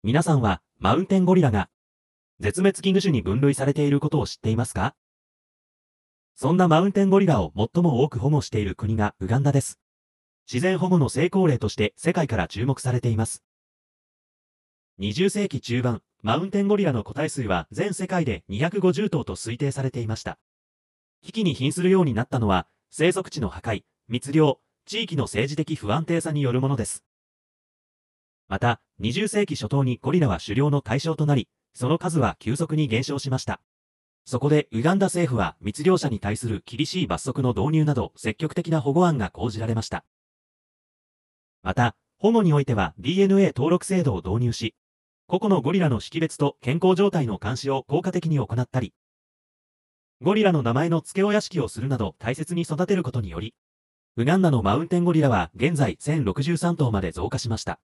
皆さんはマウンテンゴリラが絶滅危惧種に分類されていることを知っていますか？そんなマウンテンゴリラを最も多く保護している国がウガンダです。自然保護の成功例として世界から注目されています。20世紀中盤、マウンテンゴリラの個体数は全世界で250頭と推定されていました。危機に瀕するようになったのは、生息地の破壊、密猟、地域の政治的不安定さによるものです。また、20世紀初頭にゴリラは狩猟の対象となり、その数は急速に減少しました。そこでウガンダ政府は密猟者に対する厳しい罰則の導入など積極的な保護案が講じられました。また、保護においては DNA 登録制度を導入し、個々のゴリラの識別と健康状態の監視を効果的に行ったり、ゴリラの名前の付け親式をするなど大切に育てることにより、ウガンダのマウンテンゴリラは現在1063頭まで増加しました。